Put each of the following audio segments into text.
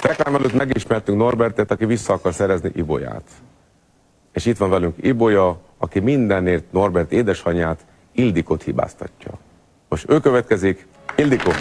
Reklám előtt megismertünk Norbertet, aki vissza akar szerezni Ibolyát. És itt van velünk Ibolya, aki mindenért Norbert édesanyját, Ildikót hibáztatja. Most ő következik, Ildikó.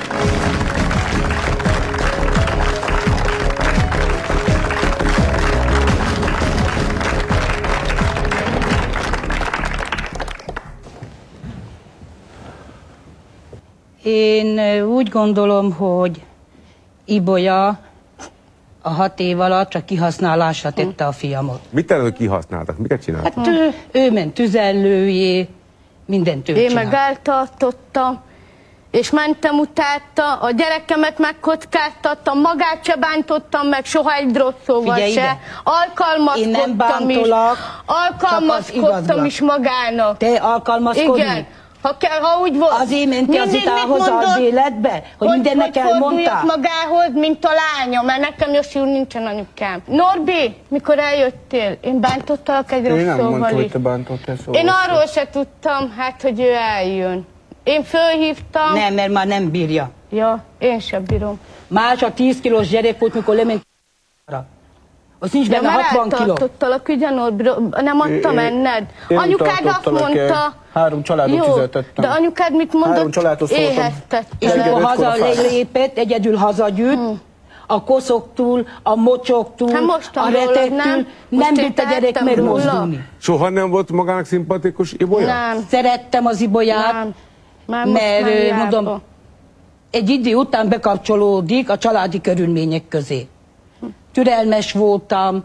Én úgy gondolom, hogy Ibolya a 6 év alatt csak kihasználásra tette a fiamot. Mit tenni, kihasználtak? Miket csináltak? Hát ő ment tüzellőjé, mindent ő Én csinált. meg eltartottam, és mentem utána, a gyerekemet megkockáztattam, magát se bántottam meg soha egy rossz szóval Figyelj se. ide. Én nem Alkalmazkodtam is magának. Te alkalmazkodni? Igen. Ha úgy volt. Azért mentél azután hozzá az életbe? Hogy mindennek elmondtál? Magához, mint a lánya, mert nekem Josi úr nincsen anyukám. Norbi, mikor eljöttél, én bántottalak egy rossz Én nem szóval mondtam, hogy is. te bántottál szóval. Én arról se tudtam, hát, hogy ő eljön. Én fölhívtam. Nem, mert már nem bírja. Ja, én sem bírom. Más a 10 kilós gyerek volt, mikor lement az nincs benne 60 kiló. Eltartottalak, ugye Norbi, nem adtam enned. Anyukád azt mondta... 3 családot jó, fizetettem. de anyukád mit mondott? 3 családot szóltam. Éheztettelek. És akkor hazalépett, egyedül hazagyűjt, a koszoktól, a mocsoktól, a retektől, nem bírt a gyerek megmozdulni. Soha nem volt magának szimpatikus Ibolya? Nem. Szerettem az Ibolyát, mert mondom, egy idő után bekapcsolódik a családi körülmények közé. Türelmes voltam,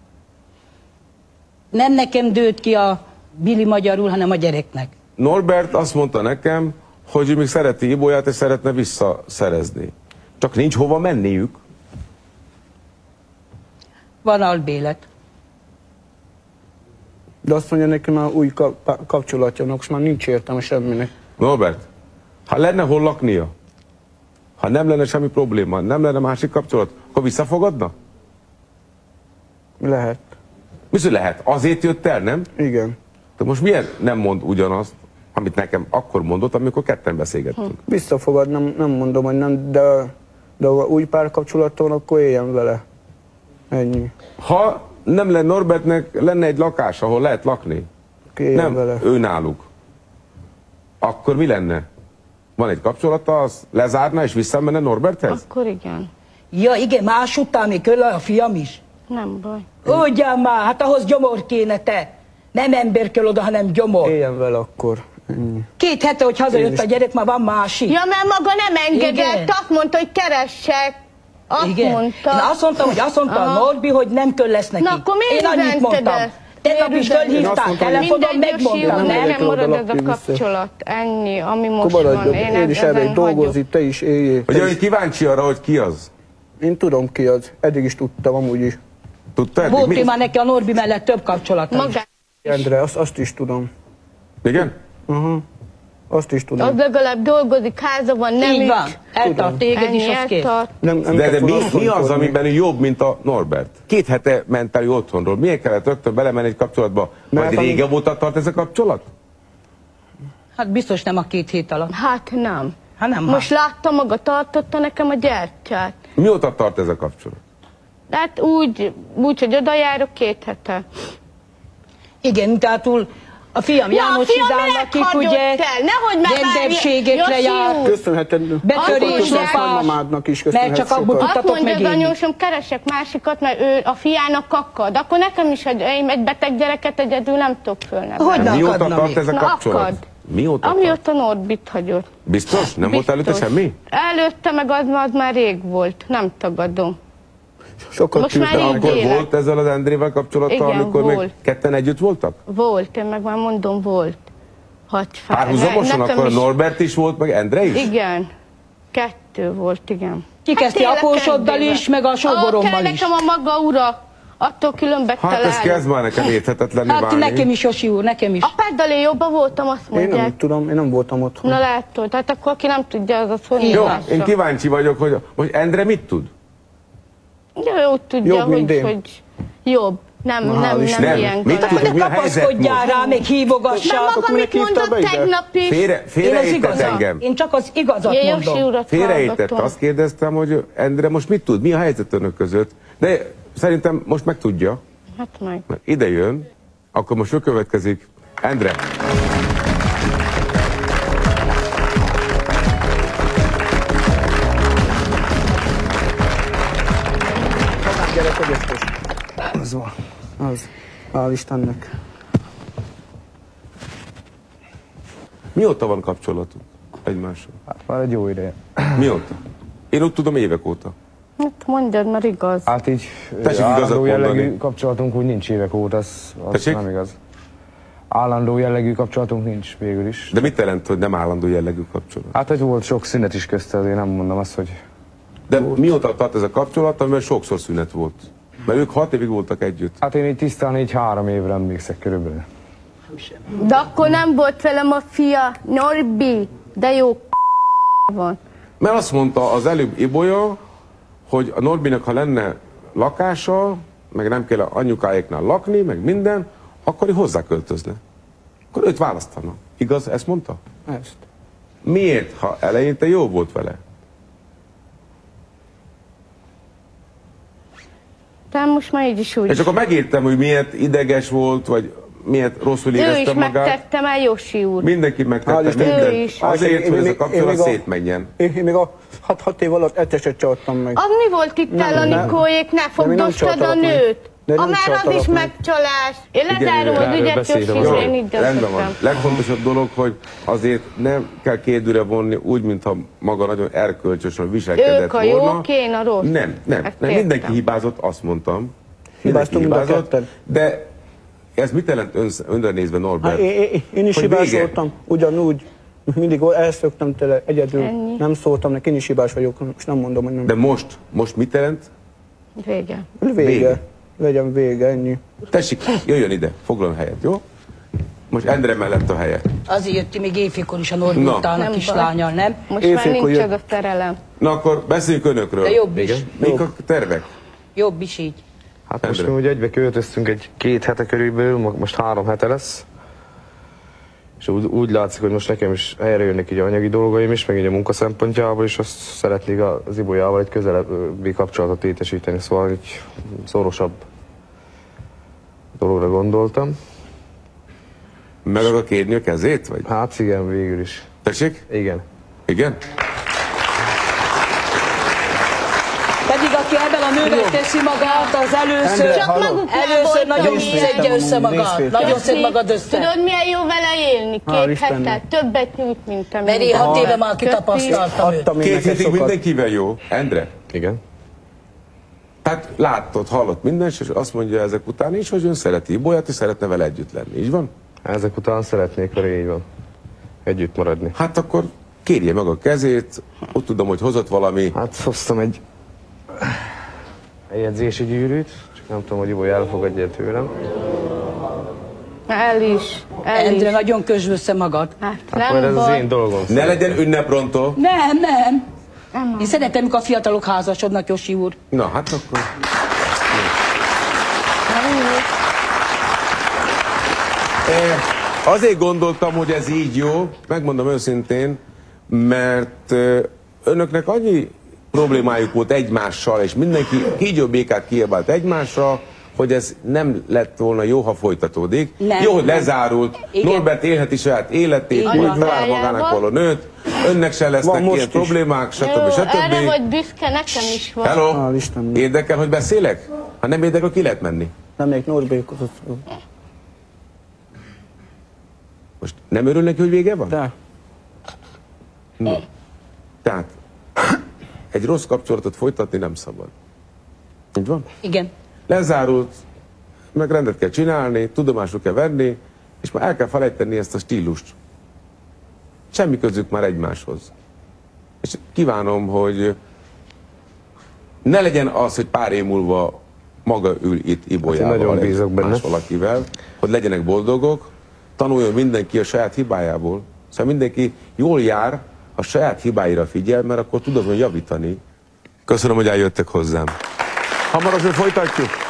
nem nekem dőlt ki a Billy magyarul, hanem a gyereknek. Norbert azt mondta nekem, hogy ő még szereti Ibolyát, és szeretne visszaszerezni. Csak nincs hova menniük. Van albélet. De azt mondja nekem, már új kapcsolatjának, most már nincs értelme semminek. Norbert, ha lenne hol laknia, ha nem lenne semmi probléma, nem lenne másik kapcsolat, akkor visszafogadna? Lehet. Viszont lehet. Azért jött el, nem? Igen. De most miért nem mond ugyanazt, amit nekem akkor mondott, amikor ketten beszélgettünk? Visszafogad, nem mondom, hogy nem, de ha új párkapcsolaton, akkor éljen vele. Ennyi. Ha nem lenne Norbertnek, lenne egy lakás, ahol lehet lakni. Nem vele. ő náluk. Akkor mi lenne? Van egy kapcsolata, az lezárna és visszamenne Norberthez? Akkor igen. Ja igen, más után még kölle a fiam is. Nem baj. Ugyan már, hát ahhoz gyomor kéne te. Nem ember kell oda, hanem gyomor. Éljen vele akkor. Ennyi. 2 hete, hogy hazajött a gyerek, már van másik. Ja, mert maga nem engedett, Igen. azt mondta, hogy keressek. Azt Igen. mondta. Én azt mondtam, hogy a Norbi, hogy nem kell lesz neki. Na, akkor miért Én annyit üzented mondtam. ezt? Tegnap is fölhívtál, telefonon megmondtam, nem? Nekem marad ez a kapcsolat, ennyi, ami most Maradjon, van. én is elmegyek dolgozni, te is éljél. Hogy olyan kíváncsi arra, hogy ki az? Én tudom ki az, eddig is tudtam amúgy is. Tudta eddig? Volt már neki a Norbi mellett több kapcsolata is. Endre, azt is tudom. Igen? Azt is tudom. Az legalább dolgozik, háza van, nem Így van, itt. eltart téged is, az kész. De mi az, amiben ő jobb, mint a Norbert? 2 hete ment el ő otthonról. Miért kellett rögtön belemenni egy kapcsolatba? Vagy régebb óta tart ez a kapcsolat? Hát biztos nem a 2 hét alatt. Hát nem. Hát nem. Most látta maga, tartotta nekem a gyertyát. Mióta tart ez a kapcsolat? Hát úgy hogy oda járok 2 hete. Igen, tehát a fiam János Izánnak ugye rendőrségekre jár, betörésnek, mert csak abból tudtatok megélni. Azt mondja az anyósom, keresek másikat, mert ő a fiának kakad. Akkor nekem is egy beteg gyereket egyedül nem tudok fölnevelni. Mióta tart ez a kapcsolat? Mióta tart? Amióta Norbit hagyott. Biztos? Nem volt előtte semmi? Előtte meg az már rég volt, nem tagadom. Most már akkor volt ezzel az Endrével kapcsolattal, amikor még ketten együtt voltak? Volt, én meg már mondom, volt. Párhuzamosan akkor Norbert is volt, meg Endre is? Igen. 2 volt, igen. Kikezdti Apósoddal is, meg a sógorommal is. Nekem a maga ura, attól különben hát ez kezd már nekem érthetetlenné válni. Hát nekem is, Josi úr, nekem is. A páddalé jobban voltam, azt mondják. Én nem tudom, én nem voltam otthon. Na látod, tehát akkor aki nem tudja, az a szó. Jó, én kíváncsi vagyok, hogy most Endre mit tud? De ő úgy tudja, hogy jobb. Nem ilyen Mit galát. tudod, De mi a helyzet kapaszkodjál most? rá, még hívogassál. Maga akkor mit minek hívtad mondott be ide? tegnap is? Én az Félreértett igazat. engem. Én csak az igazat Josi mondom. urat Félreértett. hallgatom. Azt kérdeztem, hogy Endre most mit tud? Mi a helyzet önök között? De szerintem most meg tudja. Hát meg. Mert ide jön, akkor most ő következik. Endre. Gyerek, hogy ezt az van. Az. Hál' Istennek. Mióta van kapcsolatunk egymással? Hát már egy jó ideje. Mióta? Én úgy tudom évek óta. Hát mondjad, mert igaz. Hát így Tessék igazat állandó jellegű mondani. kapcsolatunk úgy nincs évek óta, az Tessék? nem igaz. Állandó jellegű kapcsolatunk nincs végül is. De mit jelent, hogy nem állandó jellegű kapcsolat? Hát hogy volt sok szünet is közte, azért nem mondom azt, hogy De mióta tart ez a kapcsolat, amiben sokszor szünet volt? Mert ők 6 évig voltak együtt. hát én így tisztán így 3 évre emlékszek körülbelül. De akkor nem volt velem a fia, Norbi, de jó van. Mert azt mondta az előbb Ibolya, hogy a Norbinak, ha lenne lakása, meg nem kell anyukáéknál lakni, meg minden, akkor ő hozzáköltözne. Akkor őt választana. Igaz, ezt mondta? Ezt. Miért, ha eleinte jó volt vele? De most már így is úgy. És akkor megértem, hogy miért ideges volt, vagy miért rosszul Ő is érezte magát. megtette már Josi úr. Mindenki Hál' megtette Istennek. mindent. Ő is. Azért, hogy ez a Én kapcsolat még a- szétmenjen. Én még a 6 év alatt eteset csaltam meg. Az mi volt itt Nem, el a nem. Nikóék, ne De mi nem fogdostad a csaltalak meg. nőt? De nem Már az csaltalak is meg. megcsalás. Én Igen, lezárom az erről ügyet, beszéltem Josi az úr, előbb. én így Rendben van. döntöttem. Legfontosabb dolog, hogy azért nem kell kérdőre vonni úgy, mintha maga nagyon erkölcsösen viselkedett Ők a volna. jók, én a rossz. Nem. Ezt Mindenki értem. hibázott, azt mondtam. Hibáztunk mind a Mindenki ketten. De ez mit jelent önre nézve, Norbert? Hát én is Hogy hibás vége? voltam, ugyanúgy. Mindig elszöktem tele, egyedül. Ennyi. Nem szóltam neki, én is hibás vagyok, és nem mondom, hogy nem. De most mit jelent? Vége. Vége. Legyen vége, ennyi. Tessék, jöjjön ide, foglaljon helyet, jó? Most Endre mellett a helye. Azért jött még éjfélkor is a Norbi Na. után a Nem kislányal, nem? Most már Éjfélkor nincs jött. az a szerelem. Na akkor beszéljünk önökről. De jobb is. Mik a tervek? Jobb is így. Hát most Endre. mi ugye egybe költöztünk egy 2 hete körülbelül, most 3 hete lesz. És úgy látszik, hogy most nekem is helyre jönnek így anyagi dolgaim is, meg így a munka szempontjából, és azt szeretnék az Ibolyával egy közelebbi kapcsolatot létesíteni, szóval egy szorosabb dologra gondoltam. Meg akar kérni a kezét, vagy? Hát igen, végül is. Tessék? Igen. Igen? Pedig aki ebben a nővel teszi magát, az először, Endre, Csak halló. maguknál először voltak nagyon ilyen. szedje össze magát. Részvétel. Nagyon szed magad össze. Tudod, milyen jó vele élni? Hál' 2 Istennek. hetet, többet nyújt, mint a Mert én 6 éve már kitapasztaltam őt. Adtam én 2 neki hétig sokat. mindenkivel jó. Endre? Igen. Hát láttad, hallott minden, és azt mondja ezek után is, hogy ön szereti Ibolyát, és szeretne vele együtt lenni. Így van? Ezek után szeretnék vele, így van. Együtt maradni. Hát akkor kérje meg a kezét, ott tudom, hogy hozott valami. Hát hoztam egy jegyzési gyűrűt, csak nem tudom, hogy Iboly elfogadja tőlem. El is. Endre, nagyon közd össze magad. Hát Hát majd nem ez az baj. én dolgom. Ne legyen ünneprontó. Nem. Én szeretem, amikor a fiatalok házasodnak, Josi úr. Na, hát akkor... Azért gondoltam, hogy ez így jó, megmondom őszintén, mert önöknek annyi problémájuk volt egymással, és mindenki kígyó békát kiabált egymásra, hogy ez nem lett volna jó, ha folytatódik. Nem, jó, hogy nem. lezárult, Igen. Norbert élheti saját életét, Így hogy van. talál magának való nőt, önnek se Van lesznek most ilyen is. problémák, Jó, stb. erre stb. vagy büszke, nekem is van. Hello? Hál' Istennek. Érdekel, hogy beszélek? Ha nem érdekel, ki lehet menni. Nem, még Norbékot. Most nem örül neki, hogy vége van? De. No. Tehát egy rossz kapcsolatot folytatni nem szabad. Így van? Igen. Lezárult, meg rendet kell csinálni, tudomásul kell venni, és már el kell felejteni ezt a stílust. Semmi közük már egymáshoz. És kívánom, hogy ne legyen az, hogy pár év múlva maga ül itt Ibolyával, Hát én nagyon egy bízok benne. más valakivel, hogy legyenek boldogok, tanuljon mindenki a saját hibájából. Szóval mindenki jól jár, a saját hibáira figyel, mert akkor tudod, hogy javítani. Köszönöm, hogy eljöttek hozzám. Hamarosan folytatjuk.